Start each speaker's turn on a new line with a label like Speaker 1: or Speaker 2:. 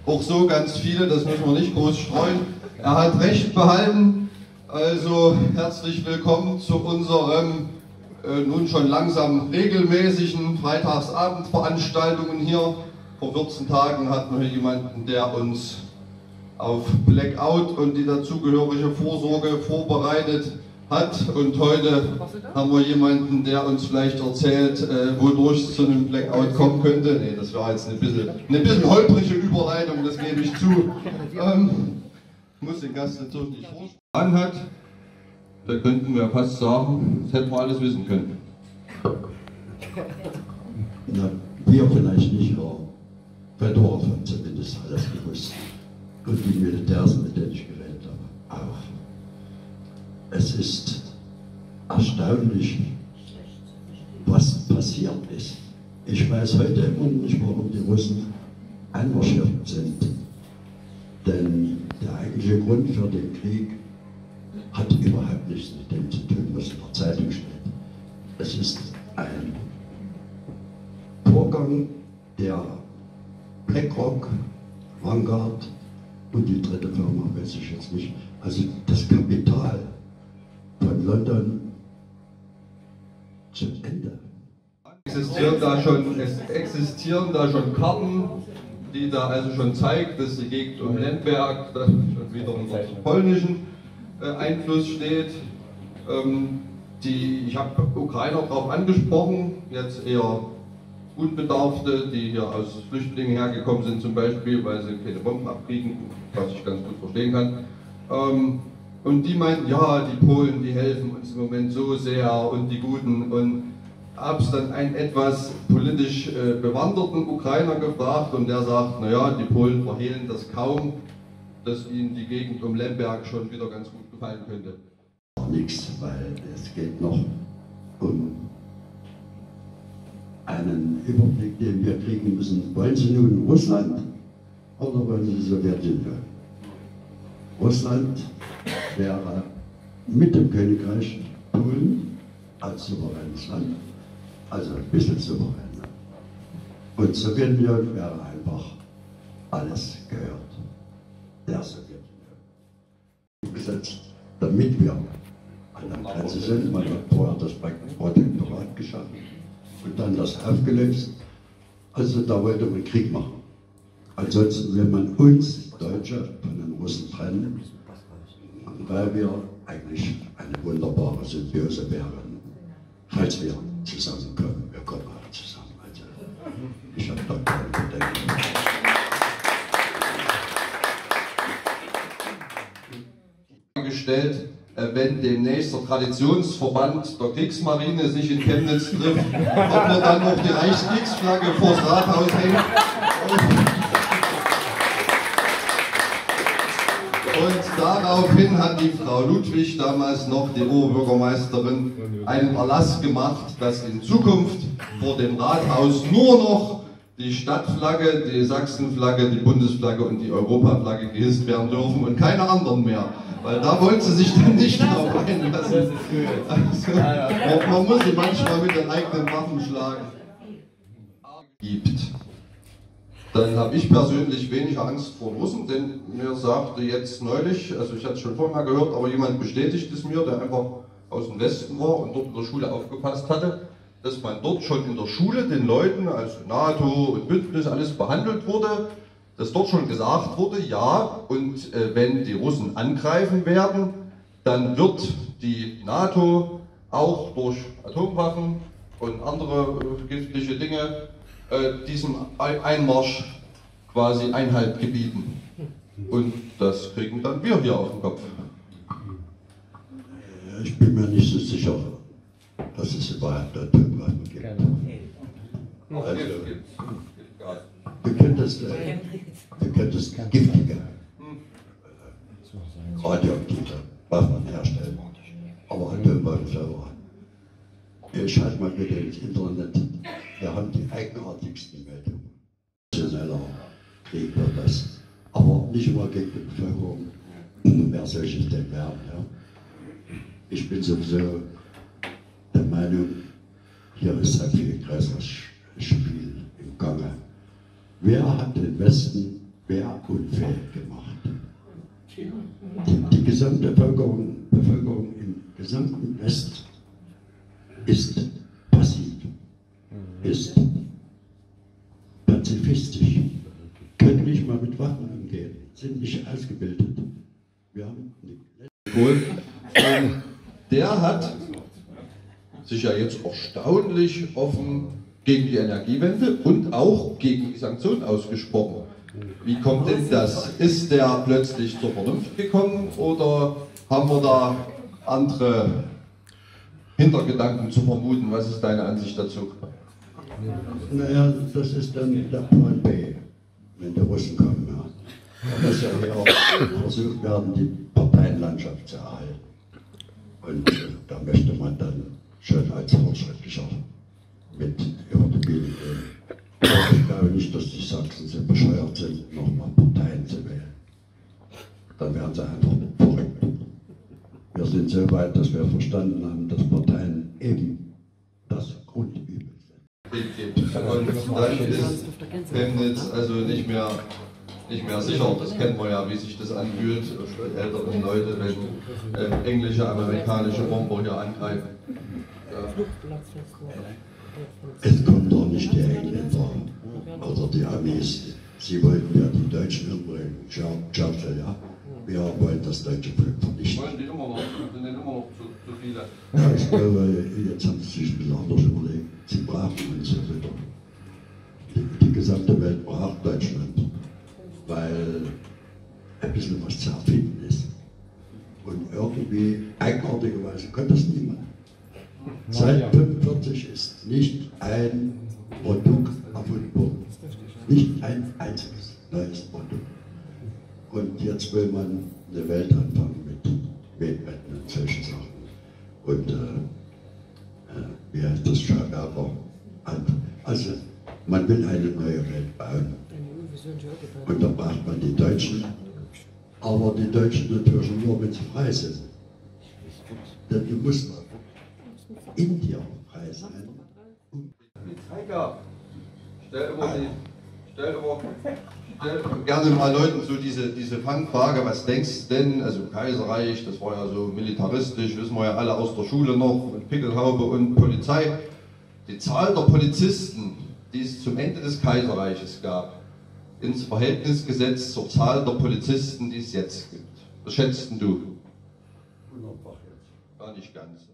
Speaker 1: auch so ganz viele, das müssen wir nicht groß streuen. Er hat Recht behalten, also herzlich willkommen zu unserem nun schon langsam regelmäßigen Freitagsabendveranstaltungen hier. Vor 14 Tagen hatten wir jemanden, der uns auf Blackout und die dazugehörige Vorsorge vorbereitet hat, und heute haben wir jemanden, der uns vielleicht erzählt, wodurch es zu einem Blackout kommen könnte. Nee, das war jetzt eine bisschen holprige Überleitung, das gebe ich zu. Muss den Gast natürlich nicht vorstellen. Hat, da könnten wir fast sagen, das hätten wir alles wissen können.
Speaker 2: Na, wir vielleicht nicht, aber Fedorov hat zumindest alles gewusst. Und die Militärs, mit denen ich geredet habe, auch. Es ist erstaunlich, was passiert ist. Ich weiß heute immer nicht, warum die Russen einmarschiert sind. Denn der eigentliche Grund für den Krieg hat überhaupt nichts mit dem zu tun, was in der Zeitung steht. Es ist ein Vorgang, der BlackRock, Vanguard und die dritte Firma, weiß ich jetzt nicht, also das Kapital von London zum Ende.
Speaker 1: Es existieren da schon Karten, die da also schon zeigt, dass die Gegend um Lemberg schon wieder unter polnischen Einfluss steht. Ich habe Ukrainer darauf angesprochen, jetzt eher Unbedarfte, die hier aus Flüchtlingen hergekommen sind zum Beispiel, weil sie keine Bomben abkriegen, was ich ganz gut verstehen kann. Und die meinten, ja, die Polen, die helfen uns im Moment so sehr und die Guten. Und habe es dann einen etwas politisch bewanderten Ukrainer gefragt und der sagt, naja, die Polen verhehlen das kaum, dass ihnen die Gegend um Lemberg schon wieder ganz gut gefallen könnte.
Speaker 2: Nichts, weil es geht noch um einen Überblick, den wir kriegen müssen. Wollen Sie nun Russland oder wollen Sie die Sowjetunion? Russland wäre mit dem Königreich Polen als souveränes Land, also ein bisschen souverän. Und Sowjetunion wäre einfach alles gehört der Sowjetunion. Gesetzt, damit wir an der Grenze sind. Man hat vorher das Protektorat geschaffen und dann das aufgelöst. Also da wollte man Krieg machen. Ansonsten will man uns Deutsche von den Russen trennen, weil wir eigentlich eine wunderbare Symbiose wären, falls wir zusammenkommen. Wir kommen alle zusammen. Also ich habe da keine Bedenken.
Speaker 1: Gestellt, wenn demnächst der Traditionsverband der Kriegsmarine sich in Chemnitz trifft, ob wir dann noch die Reichskriegsflagge vors Rathaus hängen. Und daraufhin hat die Frau Ludwig, damals noch die Oberbürgermeisterin, einen Erlass gemacht, dass in Zukunft vor dem Rathaus nur noch die Stadtflagge, die Sachsenflagge, die Bundesflagge und die Europaflagge gehisst werden dürfen und keine anderen mehr. Weil da wollte sie sich dann nicht drauf einlassen. Also, man muss sie manchmal mit den eigenen Waffen schlagen. Gibt. Dann habe ich persönlich weniger Angst vor Russen, denn mir sagte jetzt neulich, also ich hatte es schon vorher mal gehört, aber jemand bestätigt es mir, der einfach aus dem Westen war und dort in der Schule aufgepasst hatte, dass man dort schon in der Schule den Leuten, also NATO und Bündnis, alles behandelt wurde, dass dort schon gesagt wurde, ja, und wenn die Russen angreifen werden, dann wird die NATO auch durch Atomwaffen und andere giftige Dinge diesem Einmarsch quasi Einhalt gebieten. Und das kriegen dann wir hier auf den Kopf.
Speaker 2: Ich bin mir nicht so sicher, dass es überhaupt Atomwaffen gibt. Also, wir können das giftige, radioaktive Waffen herstellen, aber Atomwaffen selber. Ich halte mal bitte ins Internet, wir haben die eigenartigsten Meldungen. Schneller Krieg wird das, aber nicht immer gegen die Bevölkerung, wer solche denn werden. Ja. Ich bin sowieso der Meinung, hier ist ein viel größeres Spiel im Gange. Wer hat den Westen wehrunfähig gemacht. Die gesamte Bevölkerung im gesamten West ist passiv, ist pazifistisch, können nicht mal mit Waffen umgehen, sind nicht ausgebildet. Wir haben
Speaker 1: der hat sich ja jetzt erstaunlich offen gegen die Energiewende und auch gegen die Sanktionen ausgesprochen. Wie kommt denn das? Ist der plötzlich zur Vernunft gekommen oder haben wir da andere Hintergedanken zu vermuten? Was ist deine Ansicht dazu?
Speaker 2: Naja, das ist dann der Plan B, wenn die Russen kommen. Ja. Da muss ja hier versucht werden, die Parteienlandschaft zu erhalten. Und da möchte man dann schon als Fortschrittlicher mit über die Bühne gehen. Aber ich glaube nicht, dass die Sachsen so bescheuert sind, nochmal Parteien zu wählen. Dann werden sie einfach verrückt. Wir sind so weit, dass wir verstanden haben, dass Parteien eben das Grundübel sind.
Speaker 1: Und dann ist Chemnitz also nicht mehr sicher. Das kennen wir ja, wie sich das anfühlt, für die älteren Leute, wenn englische, amerikanische Bomber hier angreifen. Ja.
Speaker 2: Es kommen doch nicht die Engländer oder die Amis. Sie wollten ja die Deutschen umbringen. Churchill, ja. Wir wollen das deutsche Volk vernichten.
Speaker 1: Wollen die immer noch? Sind denn immer noch zu viele?
Speaker 2: Ja, ich glaube, jetzt haben sie sich ein bisschen anders überlegt. Sie brauchen uns ja wieder. Die gesamte Welt braucht Deutschland, weil ein bisschen was zu erfinden ist. Und irgendwie, eigenartigerweise, kann das niemand. Seit 1945 ist nicht ein Produkt erfunden worden. Nicht ein einziges neues Produkt. Und jetzt will man eine Welt anfangen mit Wegwetten und solchen Sachen. Und wie heißt das Schauwerfer? Also man will eine neue Welt bauen. Und da braucht man die Deutschen. Aber die Deutschen natürlich nur, wenn sie frei sind. Denn du musst in dir frei sein.
Speaker 1: Stell gerne mal Leuten so diese Fangfrage, was denkst du denn, also Kaiserreich, das war ja so militaristisch, wissen wir ja alle aus der Schule noch, mit Pickelhaube und Polizei. Die Zahl der Polizisten, die es zum Ende des Kaiserreiches gab, ins Verhältnis gesetzt zur Zahl der Polizisten, die es jetzt gibt. Was schätzt du?
Speaker 2: 100-fach jetzt.
Speaker 1: Gar nicht ganz.